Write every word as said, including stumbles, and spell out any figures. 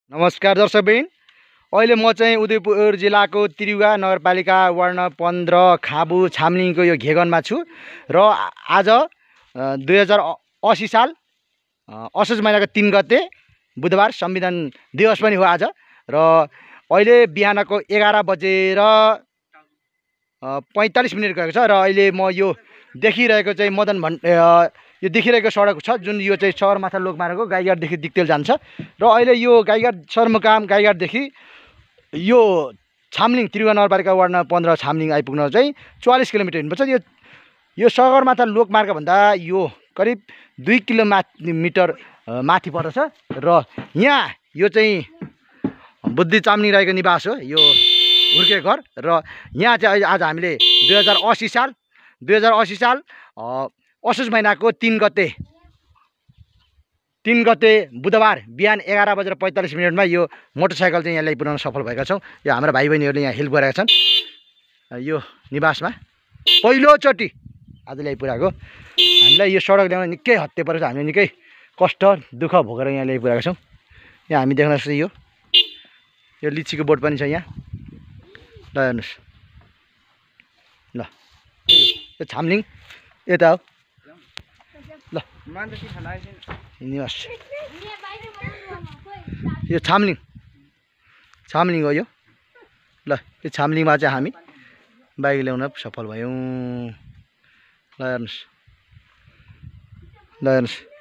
नमस्कार दर्शकबिन, अहिले म चाहिँ उदयपुर जिल्लाको त्रियुगा नगरपालिका वार्ड नम्बर पन्ध्र खाबु छामलिङको यो घेगनमा छु र आज दुई हजार असी साल असोज महिनाको तीन गते बुधबार संविधान दिवस पनि हो आज। र अहिले बिहानको एघार बजेर पैंतालीस मिनट गएको छ र अहिले म यो देखिरहेको चाहिँ मदन भन् यो देखिरहेको सडक छ जुन यो चाहिँ सगरमाथा लोकमार्गको गाईघाटदेखि दिक्तेल जान्छ र अहिले यो गाईघाट सदरमुकाम गाईघाटदेखि यो छामलिङ त्रियुगा नगरपालिका वार्ड नम्बर पन्ध्र छामलिङ आइपुग्न चाहिँ चौवालीस किलोमिटर हिँड्नुपर्छ। यो यो सगरमाथा लोकमार्गभन्दा यो करिब दुई किलो मिटर माथि पर्दछ र यहाँ यो चाहिँ बुद्धि चामलिङ राईको निवास हो, यो हुर्के घर। र यहाँ चाहिँ आज हामीले दुई हजार असी साल दुई हजार असी साल असोज महिनाको तीन गते तीन गते बुधबार बिहान एघार बजेर पैंतालीस मिनटमा यो मोटरसाइकल चाहिँ यहाँ ल्याइपुर्याउन सफल भएका छौँ। यो हाम्रा भाइ बहिनीहरूले यहाँ हेल्प गरेका छन्। यो निवासमा पहिलोचोटि आज ल्याइपुर्याएको हामीलाई यो सडक ल्याउन निकै हत्ते परेको छ। हामीले निकै कष्ट दुःख भोगेर यहाँ ल्याइपुर्याएको छौँ। यहाँ हामी देख्न सक्छौँ यो यो लिचीको बोट पनि छ यहाँ। ल हेर्नुहोस्, ल यो छामलिङ यता हो। ल निवास यो छामलिङ छामलिङ हो यो। ल यो छामलिङमा चाहिँ हामी बाइक ल्याउन सफल भयौँ। ल हेर्नुहोस्, ल हेर्नुहोस्।